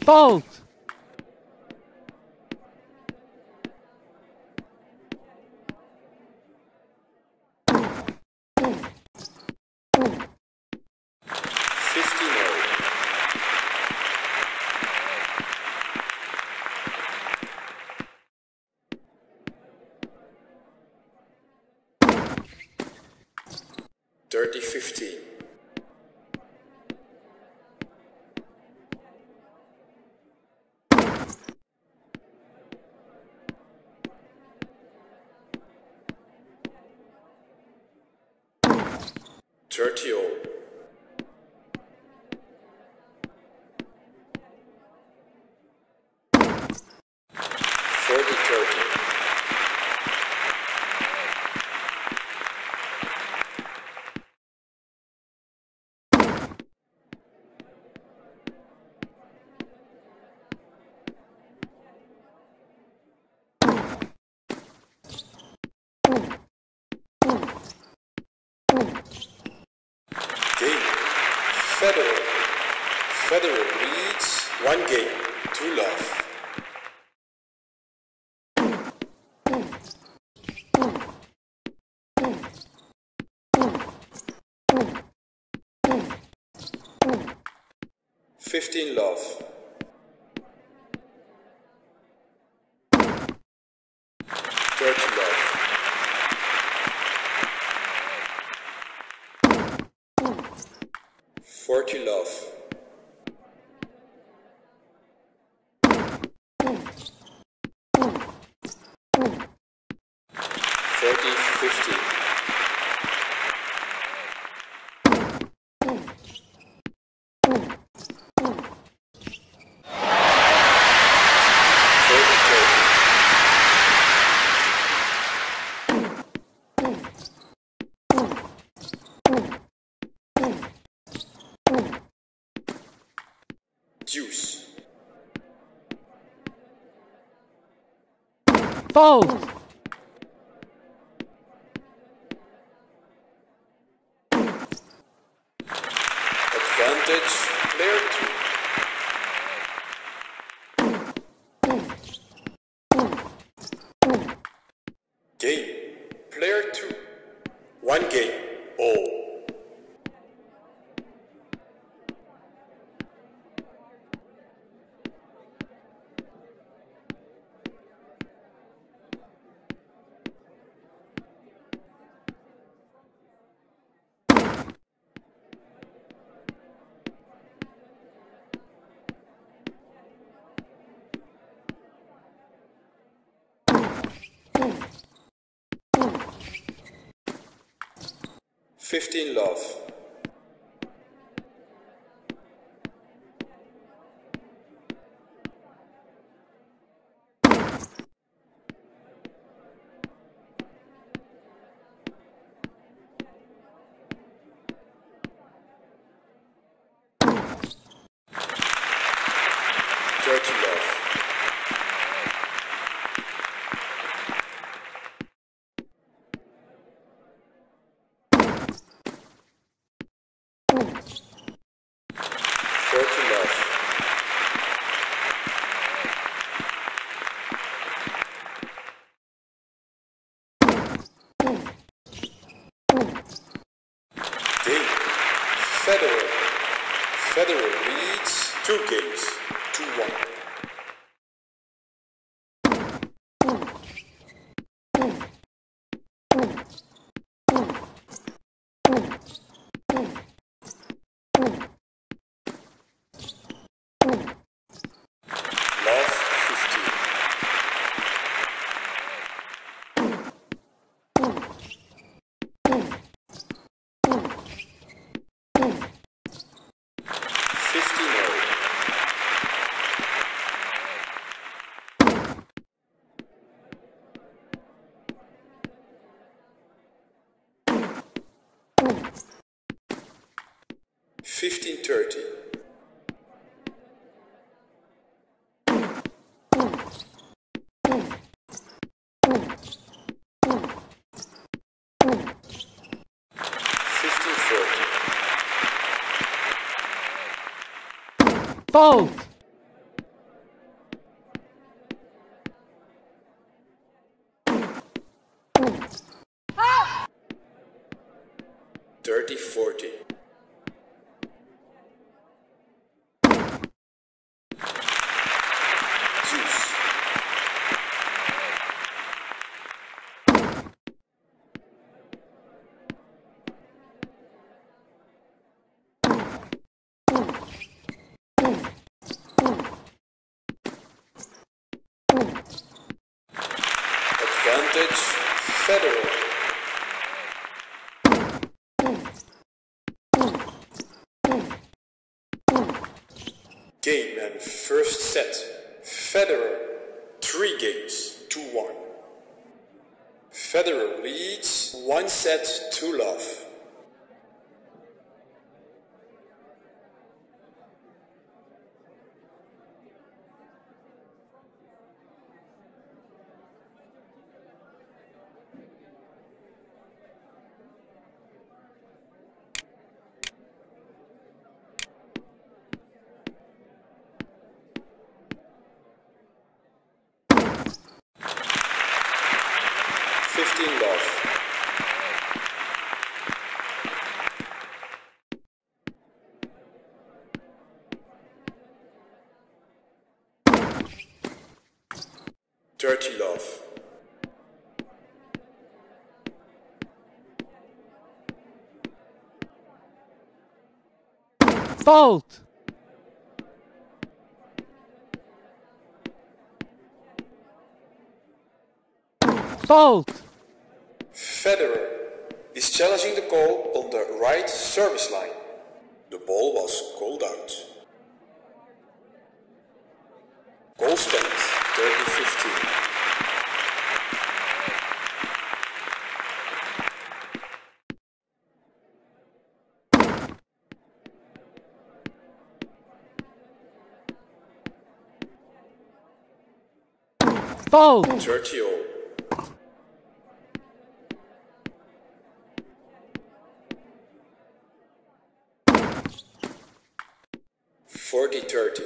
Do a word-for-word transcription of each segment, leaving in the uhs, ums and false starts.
Fault! fifteen all. Dirty fifteen. Thirty all. Forty thirty. Game. Federer. Federer leads one game to love. Fifteen love. Thirty love. Forty love. Forty fifty. Forty thirty. Deuce. Fault! Advantage, player two. Game, player two. One game, all. Fifteen love. Dirty love. Forty love. Game. Federer. Federer leads two games to one. Love fifteen. Fifteen all. Fifteen thirty. Fifteen forty. Fault! thirty forty. Deuce. Advantage, Federer. Game and first set. Federer, three games to one. Federer leads one set to love. fifteen love. thirty love. Fault. Fault. Federer is challenging the call on the right service line. The ball was called out. Goal stand thirty fifteen. Fault. thirty all. forty thirty.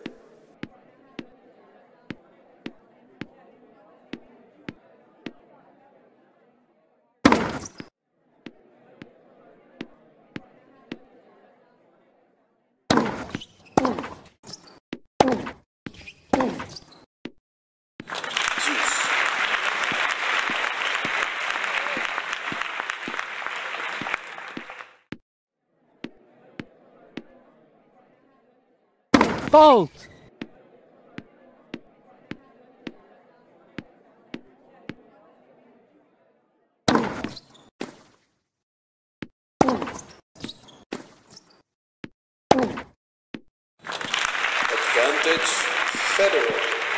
Deuce. Fault. Advantage, Federer.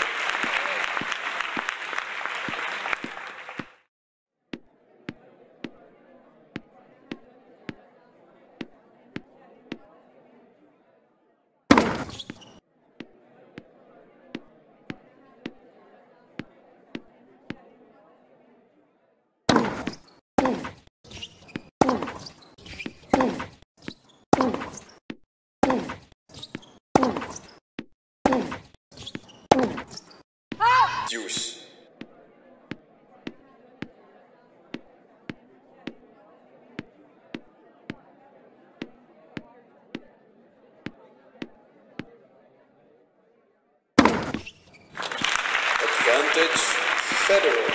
Deuce. Advantage, Federer.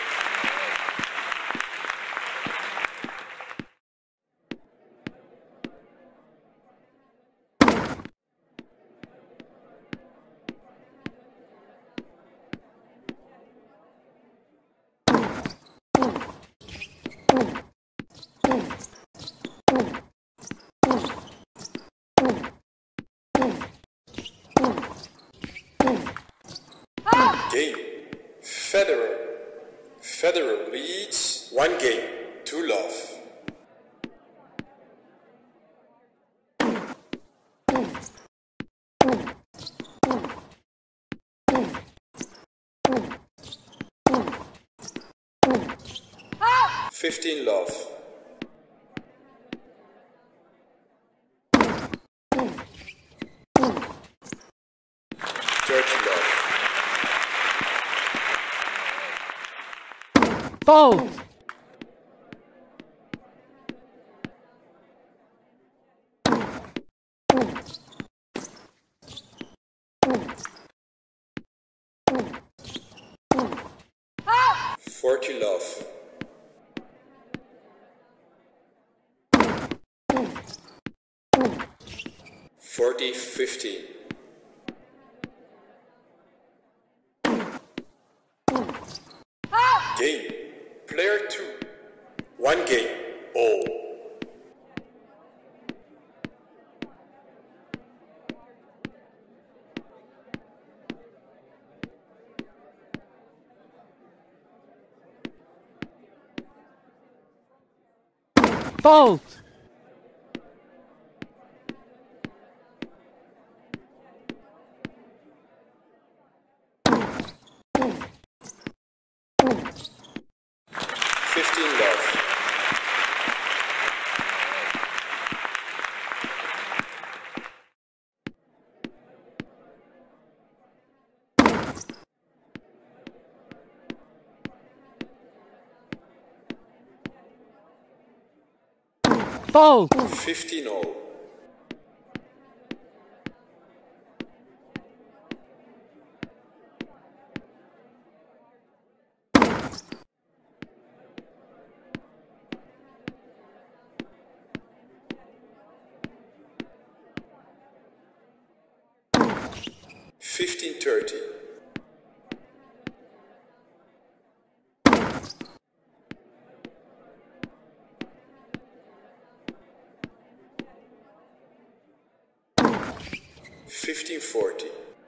Game. Federer. Federer leads one game to love. fifteen love. thirty love. Fault. forty love. forty fifteen. Game. Player two. One game. All. Fault. fifteen love. Fault. fifteen all. fifteen thirty. fifteen forty.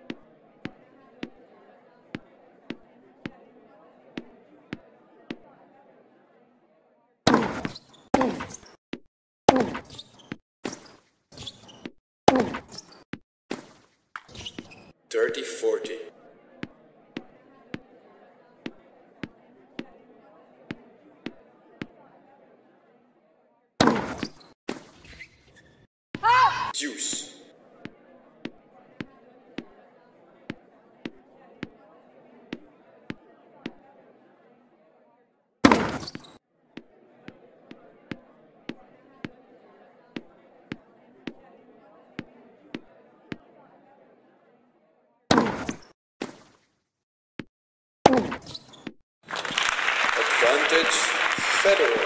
thirty forty. Deuce. Advantage, Federer.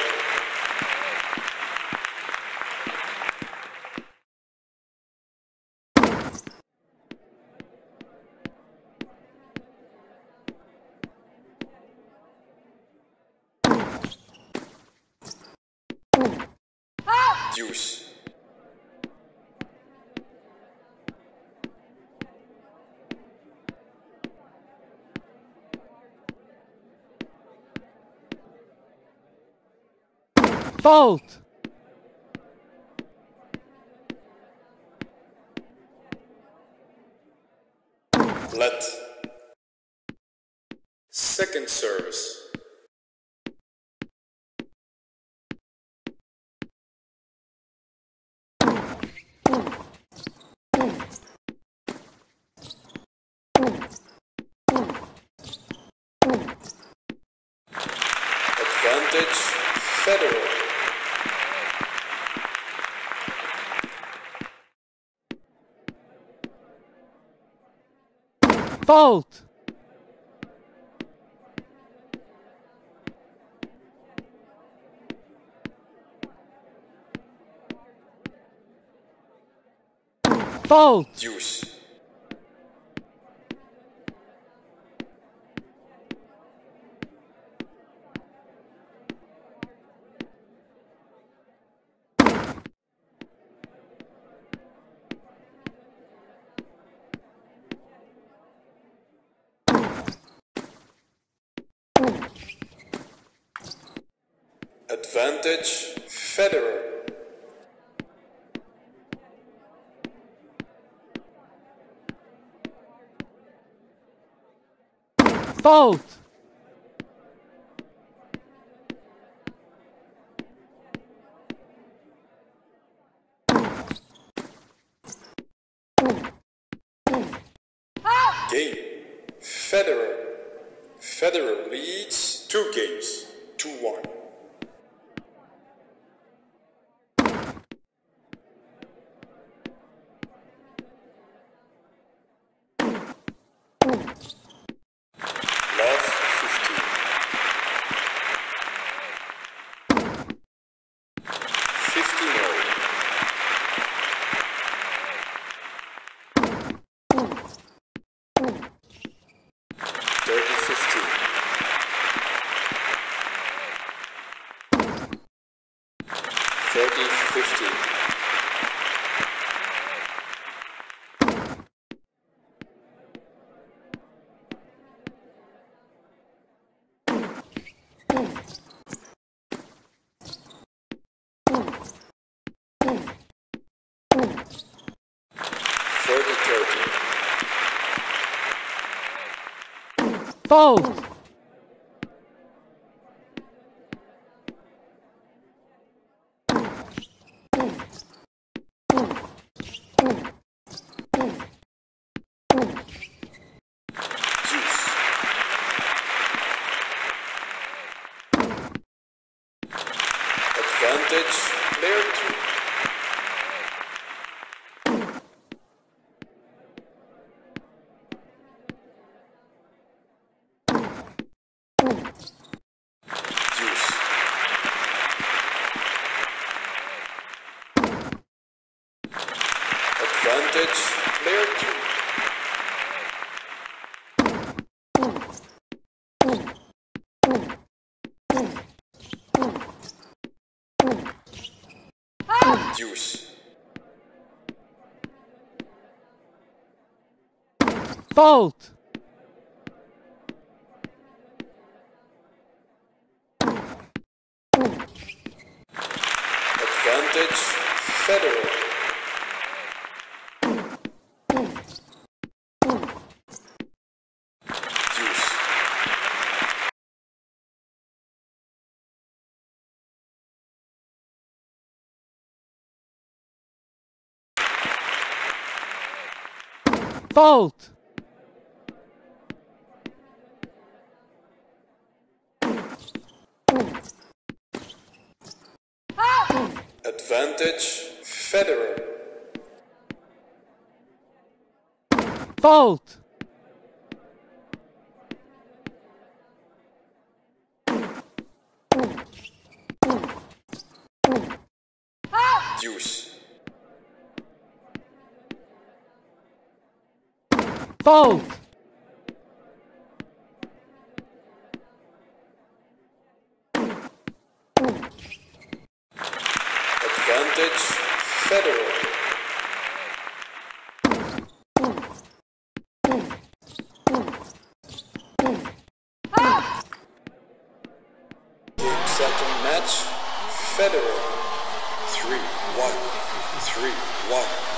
Deuce. Fault. Let. Second service. Advantage, Federer. Fault. Fault. Deuce. Advantage, Federer. Fault. Game. Federer. Federer leads two games to one. Love fifteen. thirty fifteen. thirty thirty. Fault! Deuce. Advantage, player two. Deuce. Advantage, player two. Deuce. Fault! Advantage, Federer. Deuce. Fault! Advantage, Federer. Fault! Deuce. Fault! Advantage, Federer. Game, set, and match. Federer. three one. three one.